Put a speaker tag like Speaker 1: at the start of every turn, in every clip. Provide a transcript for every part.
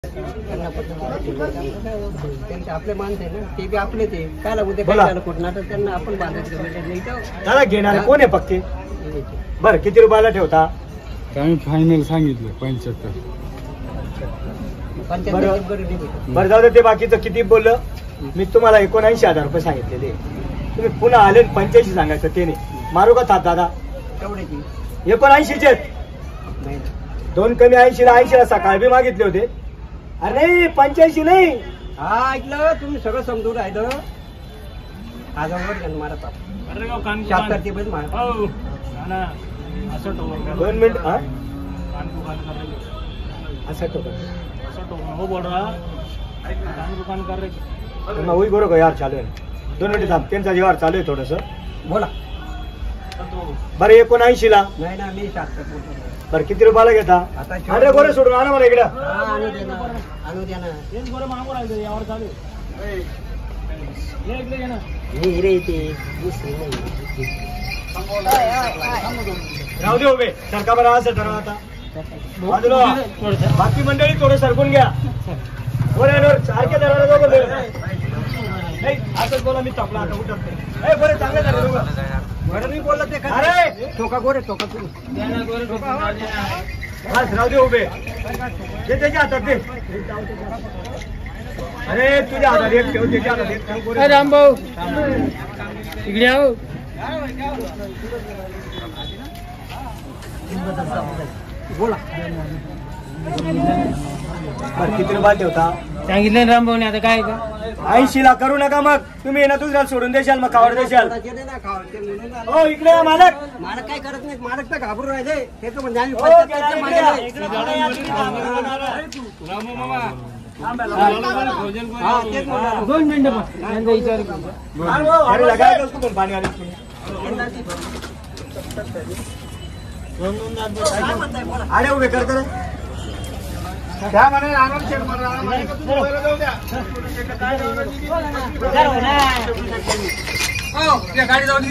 Speaker 1: त्यांचे आपले माणसं आहे ना, ते बी आपले ते काय लागू ते काय कुठणार तर त्यांना आपण बांधायचं.
Speaker 2: त्याला घेणार कोण आहे पक्के? बरं किती रुपयाला ठेवता?
Speaker 3: आम्ही फायनल सांगितलं 75.
Speaker 2: बरं जाऊ दे, ते बाकीचं किती बोललं मी तुम्हाला 79,000 रुपये सांगितलेले. तुम्ही पुन्हा आले 85 सांगायचं ते नाही. मारू का थाप दादा? 79चे दोन कमी 80ला 80ला सकाळ बी मागितले होते. अरे नाही 85 नाही.
Speaker 1: हा ऐकलं तुम्ही सगळं समजून राहिलं. आजावर मारत शास्त्राची पण मार
Speaker 2: असं 2 मिनिट असं
Speaker 3: हो बोल रहा दुकान कर रहे
Speaker 2: वही बरोबर यार चालू आहे. 2 मिनिट थांब, त्यांचा व्यवहार चालू आहे थोडस.
Speaker 1: बोला.
Speaker 2: बरं 79ला
Speaker 1: नाही ना, मी शास्त्र.
Speaker 2: बरं किती रुपयाला घेता? अरे गोरे सोडून आणा मला इकडं.
Speaker 1: आणू दे ना.
Speaker 3: हेच गोरे मागून राहिले यावर चालू हे इकडे घे ना.
Speaker 1: हिरे ते दुसरे नाही.
Speaker 2: राहू दे उभे. सरका बरं असं ठरवा आता. बाजूला बाकी मंडळी थोडं सरकून घ्या. गोऱ्यावर सारखे धरा दोघं नाही असंच बोला. मी तापला आता उठत नाही. बरं चांगलं झालं दोघं.
Speaker 1: बरं मी बोलला ते
Speaker 2: अरे
Speaker 1: ठोका गोरे ठोका तू.
Speaker 2: बस राहू दे उभे. ते त्याच्या हातात दे. अरे तुझ्या हातात एक ठेव, त्याच्या हातात एक ठेव.
Speaker 3: रामभाऊ इकडे आहो.
Speaker 1: बोला.
Speaker 2: बरं किती रुपये ठेवता?
Speaker 3: सांगितलं रामभाऊने. आता काय का
Speaker 2: 80ला करू नका. मग तुम्ही ना दुसऱ्याला सोडून देशाल, मग खावर देशाल. हो इकडे या मालक.
Speaker 1: मालक काय करत नाही. मालक तर घाबरून राहिले. ते तर म्हणजे आम्ही
Speaker 3: दोन मिनिटं विचार
Speaker 2: पाणी आले. अरे उभे कर कर. त्या म्हणे आनंद शेठ जाऊ द्या.
Speaker 3: गाडी जाऊन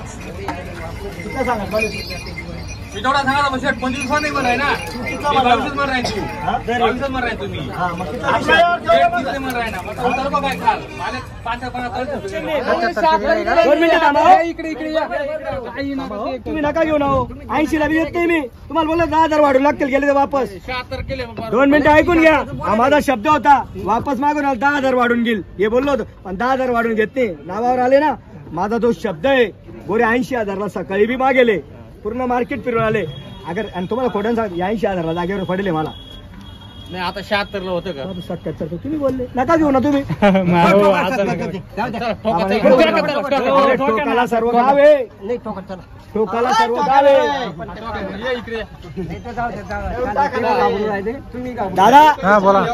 Speaker 2: सांगा
Speaker 3: मी तेवढा सांगा ना. शेट 25 नाही म्हणाय ना. 22 म्हणाय तू. 22 म्हणाय तुम्ही. म्हणाय ना. मग काय खाल मला
Speaker 2: 2 मिनिटं थांबा. इकडे तुम्ही नका घेऊन आहो. 80ला बी येत नाही मी. तुम्हाला बोललो 10,000 वाढू लागतील. गेले तर वापस
Speaker 3: 76 केले.
Speaker 2: 2 मिनिटं ऐकून घ्या. हा माझा शब्द होता. वापस मागून 10,000 वाढून घेईल हे बोललो होतो. पण 10,000 वाढून घेत नाही. नावावर आले ना. माझा तो शब्द आहे. गोरे 80,000ला सकाळी बी मागेले. पूर्ण मार्केट फिरून आले. अगर आणि तुम्हाला खोट्यानं सांग 80,000ला जागेवर पडले मला.
Speaker 3: नाही आता 76 ला होतं का?
Speaker 2: 77 तुम्ही बोलले. नका घेऊ ना तुम्ही. टोकाला सर्व गाव आहे.
Speaker 1: नाही ठोका चला.
Speaker 2: टोकाला सर्व गाव आहे. दादा
Speaker 3: हा बोला.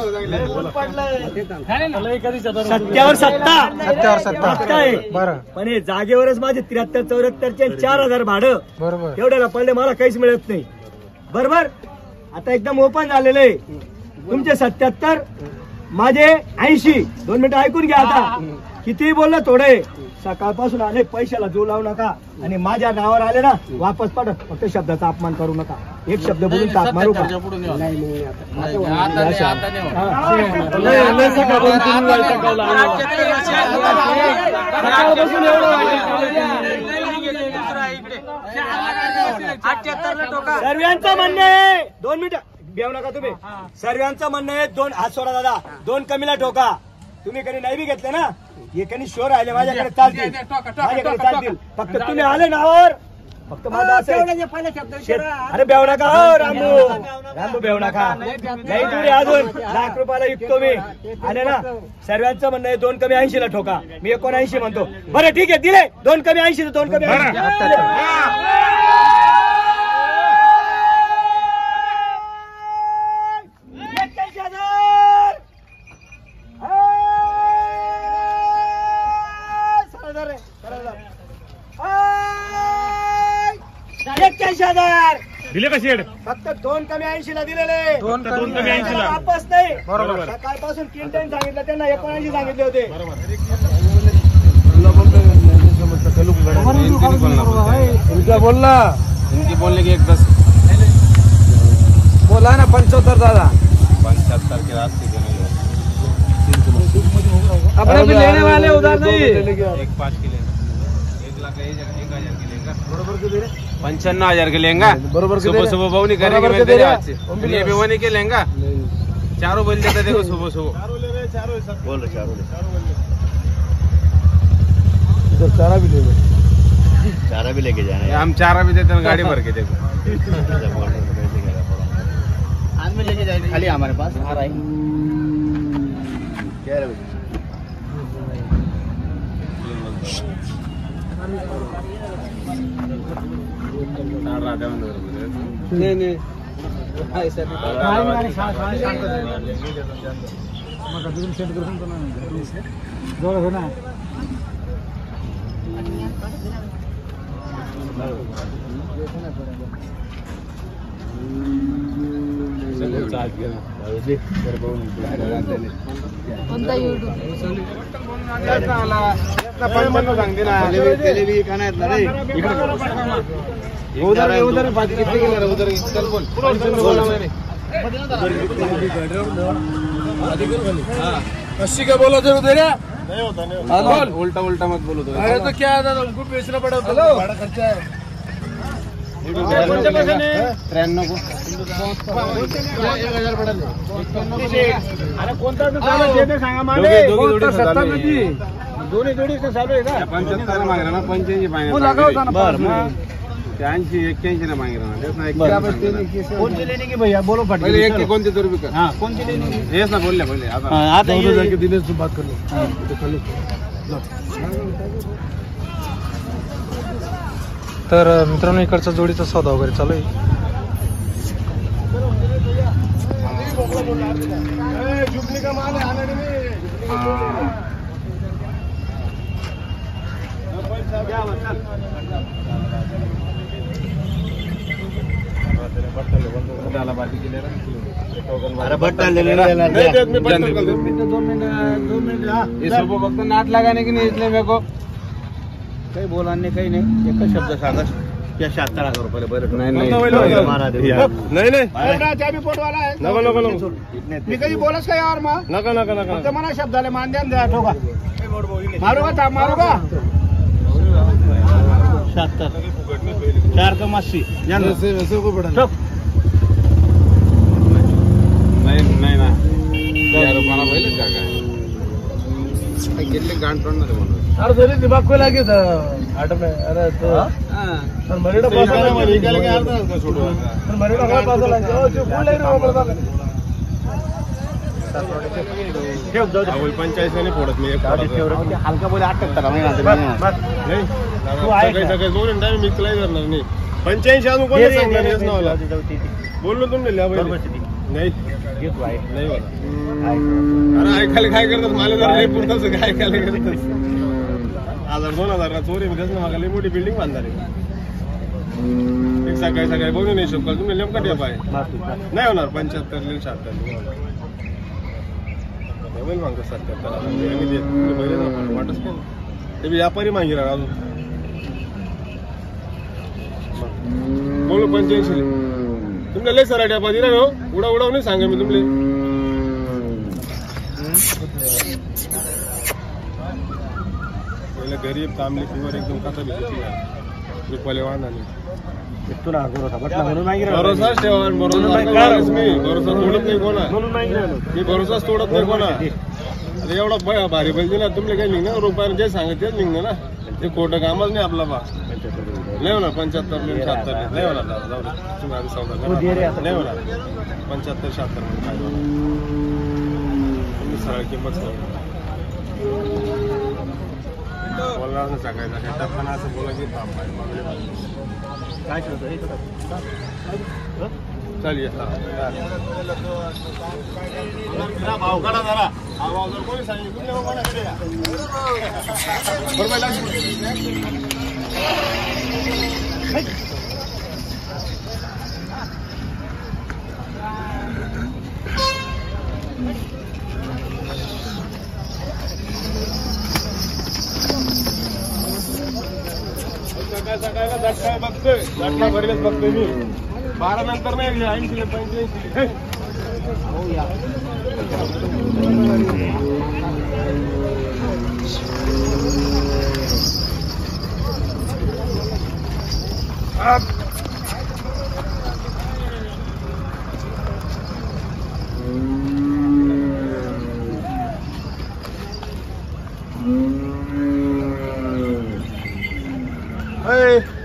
Speaker 2: सत्यावर सत्ता आहे. बरं पण हे जागेवरच माझे 73-74 4,000 भाडं.
Speaker 3: बरोबर.
Speaker 2: एवढ्याला पडले मला काहीच मिळत नाही. बरोबर. आता एकदम ओपन झालेलं आहे. तुमचे 77 माझे 80. 2 मिनिटं ऐकून घ्या. आता किती बोललं थोडे. सकाळपासून आले पैशाला जो लावू नका. आणि माझ्या नावावर आले ना वापस पाठव. फक्त शब्दाचा अपमान करू नका. एक शब्द बोलून ताप मारू का? सर्वांचं म्हणणं आहे 2 मिनिटं बेव नका तुम्ही. सर्वांचं म्हणणं आहे 2 हात सोडा दादा. 2 कमीला ठोका. तुम्ही कधी नाही बी घेतले ना. हे कधी शोर आले माझ्याकडे चालतील. माझ्याकडे चालतील. फक्त तुम्ही आले नावावर. फक्त माझा अरे बेव नका. हो रामू बेव नका. नाही तुम्ही अजून ₹1,00,000 विकतो मी. आले ना. सर्वांचं म्हणणं आहे 2 कमी 80ला ठोका. मी 79 म्हणतो. बरं ठीक आहे दिले. 2 कमी 80. 2 कमी 80.
Speaker 3: दिले का शेड?
Speaker 2: फक्त 2 कमी 80ला दिलेले.
Speaker 3: 2 कमी 80ला
Speaker 2: वापस नाही.
Speaker 3: बरोबर.
Speaker 2: सकाळपासून 3 टाइम सांगितलं त्यांना. 79 सांगितले होते.
Speaker 3: बोलला बोलले की 1 10 बोला ना. 75 दादा 75 के रास्ते के नहीं
Speaker 2: अपने भी लेने वाले उधार नहीं।
Speaker 3: 1.5 के लेगा, 1,01,000 के लेगा, बरोबर के दे रहे 55,000 के लेंगा, बरोबर सुबह सुबह बहु नहीं करेंगे, मैं तेरे हाथ से ये भी वो नहीं के लेंगा, चारों बोल देता देखो सुबह सुबह बोल रहे चारों
Speaker 2: चारा भी ले
Speaker 3: चारा भी लेके जाना है, हम चारा भी देते हैं गाड़ी भर के देखो
Speaker 1: आज में लेके जाएंगे खाली हमारे पास आ रहा है क्या है नहीं नहीं ऐसा
Speaker 3: अस्सी का बोला था उधर नहीं होता नहीं उल्टा उल्टा मत बोलो तो अरे तो क्या था उनको बेचना पड़ा था बड़ा खर्चा है 93 को 1000 पड़ा
Speaker 2: अरे कोणता सांगा मागे दोन्ही चालू आहे का
Speaker 3: 75 माग रहा ना 85 मांग रहा 80 81 ना मांग रहा
Speaker 2: कौन सी लेने की भैया बोलो फट
Speaker 3: पहले एक कौन सी रुपये का
Speaker 2: हाँ कौन सी लेने की
Speaker 3: ये ना बोल ले पहले
Speaker 2: आता ये
Speaker 3: दिनेश से बात कर लो
Speaker 4: तर मित्रांनो इकडचा जोडीचा सौदा वगैरे चालू आहे।
Speaker 3: फक्त नाट लगाने की नहीं इसलिए मेरे को
Speaker 2: काही बोलाने काही नाही एकच शब्द सांगा या 76,000 रुपये बरं
Speaker 3: नहीं
Speaker 2: पोटवाला आहे
Speaker 3: नको नको नको
Speaker 2: मी कधी बोलच काय यार मग
Speaker 3: नका नका नका
Speaker 2: फक्त मला शब्दाला मान द्या द्या ठोका मारू का मारू का 76 4 का 80
Speaker 3: वैसे को पड़ा
Speaker 2: ठोक
Speaker 3: नाही ना यार मला पहिले का काय कितले गांड पडणार आहे म्हणून
Speaker 2: अरे दोन्ही दिमाग को लागे था आठ में अरे तो सर मरेडा पास
Speaker 3: निकाल के आता है छोड़ो
Speaker 2: सर मरेडा का पास लागे ओ जो फुल लाइन ऊपर का ठेव जाऊ दे
Speaker 3: 85 ने फोडत मी एक
Speaker 2: हलका बोले 78 नाही
Speaker 3: नाही
Speaker 2: तू आहे का?
Speaker 3: सगळे दोन टाइम मिक्स नाही करणार नाही 85 अजून कोणी सांगणार नाही नावाला बोललो तुम्ही लिहा पहिले नाही
Speaker 2: ये तू आहे
Speaker 3: नाही बोला अरे ऐकायला काय करतात मला जर नाही पुरतच काय ऐकायला करतात 1000-2000 ना चोरी म्हणजे ना मला मोठी बिल्डिंग बांधणार आहे एक सकाळी सकाळी बोलू नाही शकतो तुम्ही नेमका टेप आहे नाही होणार 75 ले 76 मोबाईल मागतो 77 आम्ही देत पहिले ना वाटच काय ते व्यापारी मागितला अजून बोलो 85 तुमले लय सराट्या पाहिजे ना उडा उडव नाही सांगा मी तुमले पहिले गरीब तांबले फिवर एकदम कसा भेटते रुपयाले वाहना नाही
Speaker 2: तू ना भरोसा म्हटलं म्हणून नाही
Speaker 3: भरोसाच ठेवा भरोसा मी भरोसा तोडत नाही कोणा
Speaker 2: म्हणून नाही
Speaker 3: मी भरोसाच तोडत नाही कोणा अरे एवढा भारी पाहिजे ना तुमले काही निघणार रुपयाने जे सांगत तेच निघणार ना ते खोटं कामच नाही आपला बा नाही होणार 75 76 नाही होणार तुम्ही आधी सौदा नाही होणार 75 76 तुम्ही सरळ किंमत बोलणार ना सकाळी सकाळी टप्पाना असं बोला की
Speaker 2: काय करतो
Speaker 3: चालिए भाव काढा जरा हा भाव जर कोणी सांगितलं सकाळला झटका बघतोय झटका भरलेच बघतोय मी 12 नंतर नाही 80 85 Hey.